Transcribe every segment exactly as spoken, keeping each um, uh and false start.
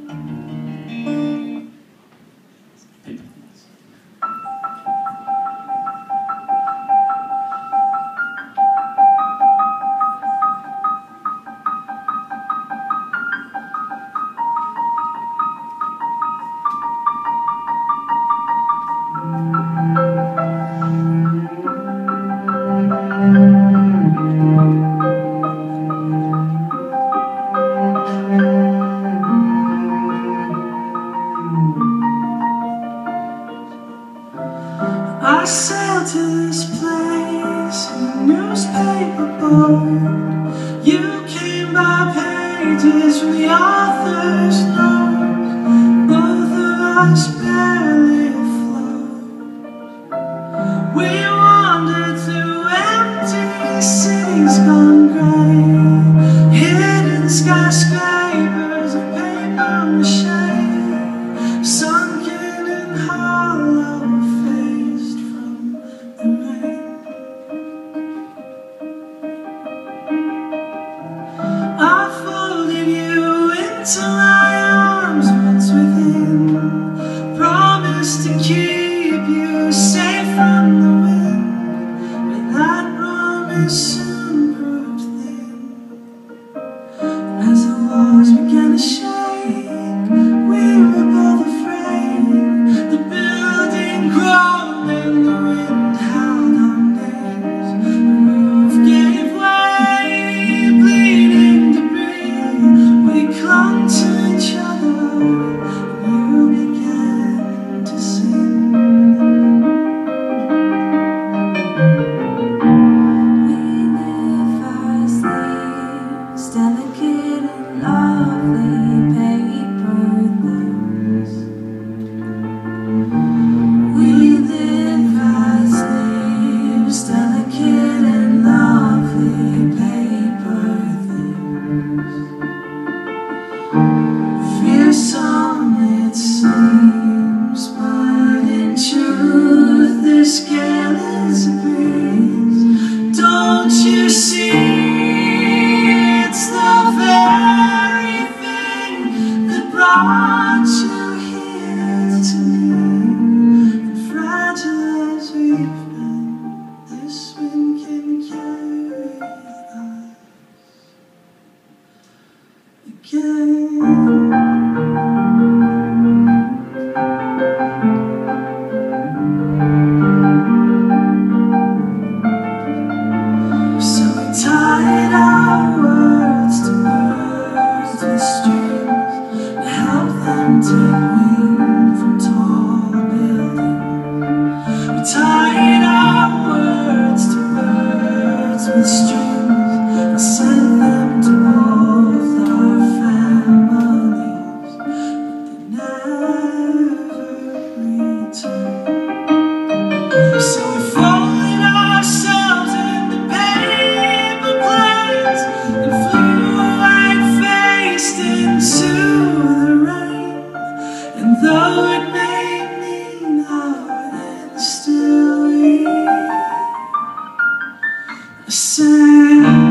I sailed to this place in a newspaper boat. You came by pages from the author's notes. Both of us barely afloat. We wandered through empty cities gone grey, hidden skyscrapers of paper mache, sunken and hollow. I folded you into my arms once within, promised to keep you safe from the wind, but that promise soon proved thin. As the walls began to shake, we were both afraid. The building groaned and the wind howled our names. The roof gave way, bleeding debris. We clung to each other, and you began to sing. We live our sleeves, delicate and lovely paper things. We live our sleeves, delicate and lovely paper things. Fearsome it seems, but in truth this gale is a breeze. Don't you see, it's the very thing that brought you here to me. And fragile as we've been, this wind can carry us again. So we tied our words to birds with strings, we helped them take wing from tall buildings. We tied our words to birds with strings and sent them to both our families, but they never returned. So we folded ourselves in the paper planes and flew white-faced into the rain. And though it made me know that still we sang.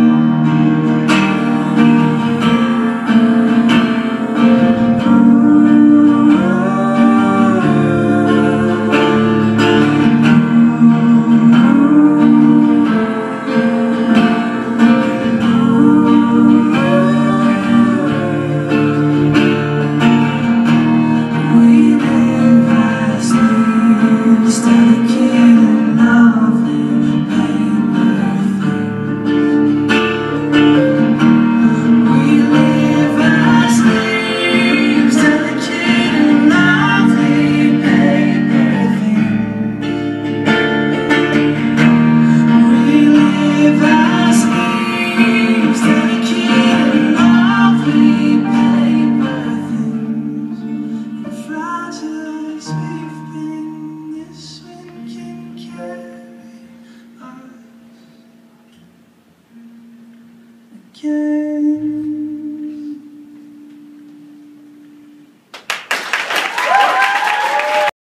Yeah.